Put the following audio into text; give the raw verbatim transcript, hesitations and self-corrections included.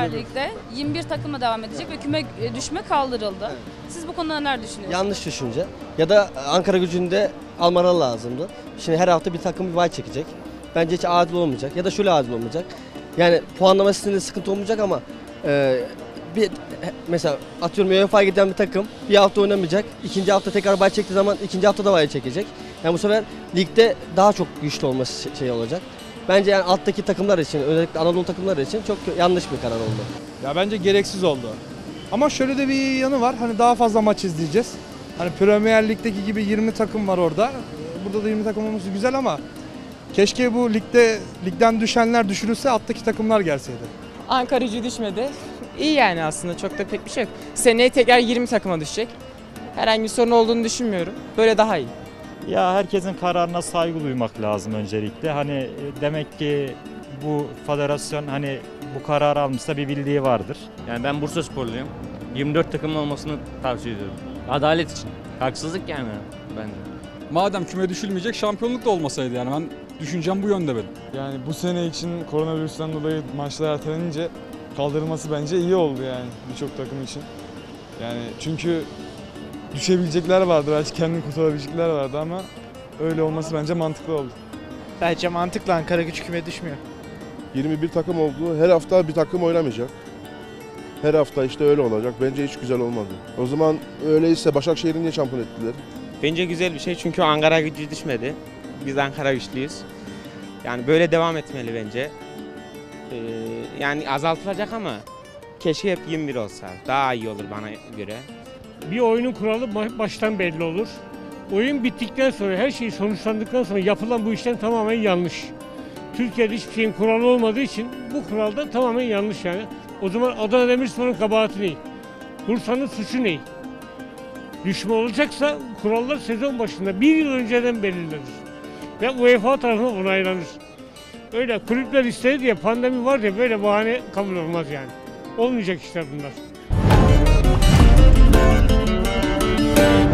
Süper Lig'de yirmi bir takımla devam edecek ve küme düşme kaldırıldı. Evet. Siz bu konuda neler düşünüyorsunuz? Yanlış düşünce. Ya da Ankaragücü'nde almaları lazımdı. Şimdi her hafta bir takım bir vay çekecek. Bence hiç adil olmayacak. Ya da şöyle adil olmayacak. Yani puanlama sisteminde sıkıntı olmayacak ama e, bir mesela atıyorum U E F A'ya giden bir takım bir hafta oynamayacak. İkinci hafta tekrar bay çektiği zaman ikinci hafta da bay çekecek. Yani bu sefer ligde daha çok güçlü olması şey olacak. Bence yani alttaki takımlar için, özellikle Anadolu takımları için çok yanlış bir karar oldu. Ya bence gereksiz oldu. Ama şöyle de bir yanı var. Hani daha fazla maç izleyeceğiz. Hani Premier Lig'deki gibi yirmi takım var orada. Burada da yirmi takım olması güzel ama keşke bu ligde ligden düşenler düşürülse, alttaki takımlar gelseydi. Ankaragücü düşmedi. İyi yani aslında, çok da pek bir şey yok. Seneye tekrar yirmi takıma düşecek. Herhangi bir sorun olduğunu düşünmüyorum. Böyle daha iyi. Ya herkesin kararına saygı duymak lazım öncelikle. Hani demek ki bu federasyon hani bu kararı almışsa bir bildiği vardır. Yani ben Bursasporluyum. yirmi dört takımın olmasını tavsiye ediyorum. Adalet için. Haksızlık yani bence. Madem küme düşülmeyecek, şampiyonluk da olmasaydı yani. Ben düşüncem bu yönde benim. Yani bu sene için koronavirüsten dolayı maçlar ertelenince kaldırılması bence iyi oldu yani birçok takım için. Yani çünkü düşebilecekler vardı, belki kendini kurtarabilecekler vardı ama öyle olması bence mantıklı oldu. Bence mantıklı, Ankaragücü küme düşmüyor. yirmi bir takım oldu. Her hafta bir takım oynamayacak. Her hafta işte öyle olacak. Bence hiç güzel olmadı. O zaman öyleyse Başakşehir'i niye şampiyon ettiler? Bence güzel bir şey çünkü Ankaragücü düşmedi. Biz Ankara güçlüyüz. Yani böyle devam etmeli bence. Ee, yani azaltılacak ama keşke hep yirmi bir olsa. Daha iyi olur bana göre. Bir oyunun kuralı baştan belli olur. Oyun bittikten sonra, her şey sonuçlandıktan sonra yapılan bu işlem tamamen yanlış. Türkiye'de hiçbir şeyin kuralı olmadığı için bu kural da tamamen yanlış yani. O zaman Adana Demirspor'un kabahati ne? Bursa'nın suçu ne? Düşme olacaksa kurallar sezon başında bir yıl önceden belirlenir. Ve U E F A tarafından onaylanır. Öyle kulüpler istedi diye, pandemi var diye böyle bahane kabul olmaz yani. Olmayacak işler bunlar.